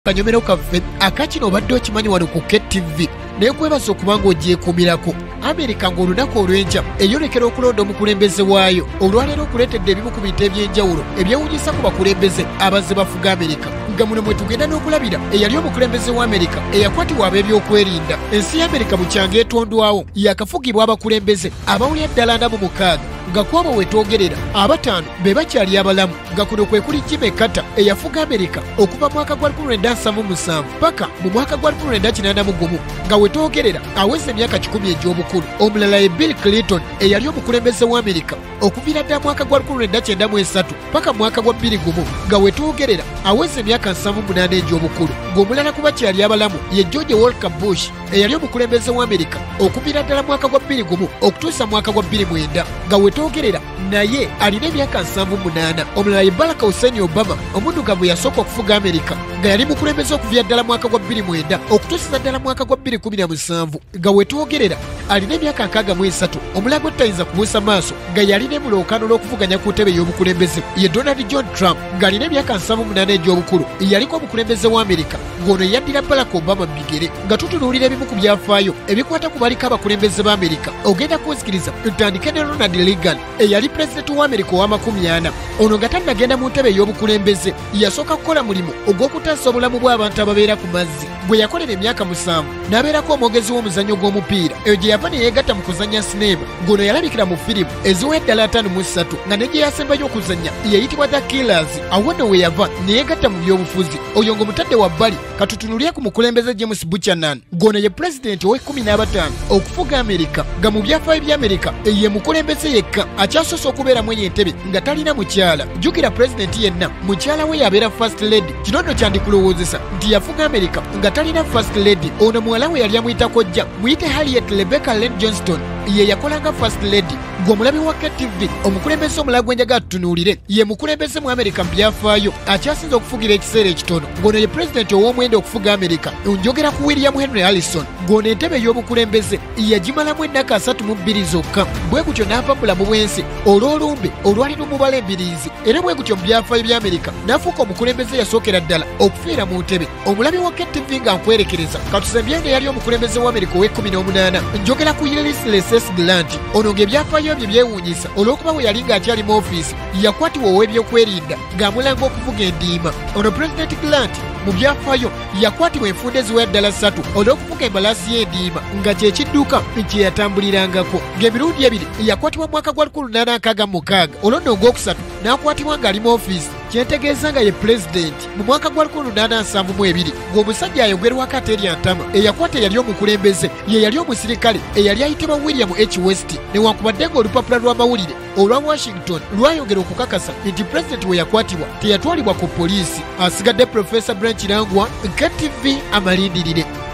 kanyomero kaffe akakino obadde okimanyi wano ku KTV naye kwebaza okubanga ogyekuumirako. Amerika ng'olunaku olw'enkya eyolekera okulonda omukulembeze waayo olwaleero okuleetedde ebimu ku bintu eby'enjawulo ebyewuunyisa ku bakulembeze abazze bafuga Amerika, nga muno mwe tugenda n'okulabira eyali omukulembeze wa Amerika eyakwatibwa ab'ebyokwerinda. Ensi ya Amerika bukyanga etondwawo yakafugibwa abakulembeze abawulira ddala 46 nga kwabo wetwogerera abataano be bakyali abalamu, nga kuno kwe kuli Jimmy Carter eyafuga Amerika okuva mwaka gwa 1977 paka mu mwaka gwa 1981 nga wetwogerera aweze emyaka 10 egy'obukulu. Omulala ye Bill Clinton eyali omukulembeze wa Amerika okuviira ddala mwaka gwa 1993 paka mwaka gwa 2001 nga wetwogerera aweze emyaka 78 egy'obukulu. Ng'omulala ku bakyali abalamu ye George Walker Bush eyali omukulembeze wa Amerika okuviira ddala mwaka gwa 2001 okutuusa mwaka gwa 2009 nga wetwogerera naye alina emyaka 78. Omulala ye Barack Hussein Obama omuddugavu yasooka okufuga Amerika nga yali mukulembeze okuviira ddala mwaka gwa 2009 okutuusiza ddala mwaka gwa 2017 nga wetwogerera alina emyaka 63. Omulago otayinza kubuusa maaso nga yalina emulookaano lw'okuvuganya ku ntebe y'obukulembeze ye Donald John Trump ng'alina emyaka 78 egy'obukulu yaliko omukulembeze wa Amerika, ng'ono yaddira Barack Obama mu bigere. Nga tutunuulira ebimu ku byafaayo ebikwata ku baliko abakulembeze ba Amerika ogenda kuzikiriza ntandike ne Ronald Reagan eyali pulezidenti wa Amerika ow'amakumi 40. Ono nga tannagenda mu ntebe ey'obukulembeze yasooka kukola mulimu ogw'okutaasa obulamu bw'abantu ababeera ku mazzi bwe yakolera emyaka 7 n'abeerako omwogezi w'omuzannyo gw'omupiira eyo gye yava ne yeegatta mu kuzannya sinema, ng'ono yalabikira mu firimu eziweddala ddala 53 nga ne gye yasembayo okuzannya yayitibwa The Killers. Awo nno we yava ne yeegatta mu by'obufuzi. Oyo ng'omutadde wa bbali katutunulire ku mukulembeze James Buchanan, ng'ono ye pulezidenti ow'e15 okufuga Amerika, nga mu byafaayo bya Amerika ye mukulembeze yekka akyasoose okubeeramu entebe nga talina mukyala. Jjukira pulezidenti yenna mukyala we yabeera first lady. Kino nno kyandikulowoozesa nti yafuga Amerika nga talina first lady. Ono muwala we yali amuyitako jja muyite Harriet Rebecca Lane Johnston ye yakolanga first lady. Ng'omulabi wa KTV omukulembeze omulala gwe njagala tutunuulire ye mukulembeze mu Amerika mu byafaayo akyasinze okufugira ekiseera ekitono, ng'ono ye pulezidenti ow'omwenda okufuga Amerika. Njogera ku William Henry Harrison, ng'ono entebe ey'obukulembeze yagimalamu ennaku 32 zokka. Bwe gutyo n'ava mu bulamu bw'ensi olw'olumbe olwalina omubala embiriizi, era bwe gutyo mu byafaayo bya Amerika n'afuuka omukulembeze yasookera ddala okufiira mu ntebe. Omulabi wa KTV nga nkwerekereza katusembye nga yali omukulembeze wa Amerika ow'e18. Njogera ku Ulysses S. Grant. Ono ng'ebyafaayo bye byewuunyisa olw'okuba we yali ng'akyali mu ofiisi yakwatibwa ow'ebyokwerinda ng'amulanga okuvuga endiima. Ono Pulezidenti Grant mu byafaayo yakwatibwa enfunda eziwera ddala 3 olw'okuvuga embalaasi y'endiima nga kye kidduka kye yatambulirangako. Ng'emirundi ebiri yakwatibwa mu mwaka gwa 1866 olwo nno ogwokusatu n'akwatibwa ng'ali mu ofiisi, kyentegeeza nga ye pulezidenti mu mwaka gwa 1872. Ng'omusajja ayogerwako Ateria Ntama eyakwata eyali omukulembeze ye yali omusirikale eyali ayitibwa William H. West, newankubadde ng'olupapula lw'amawulire olwa Washington lwayongera okukakasa nti pulezidenti we yakwatibwa teyatwalibwa ku poliisi. Asigadde Profesa Branch Langwa, KTV amalindirire.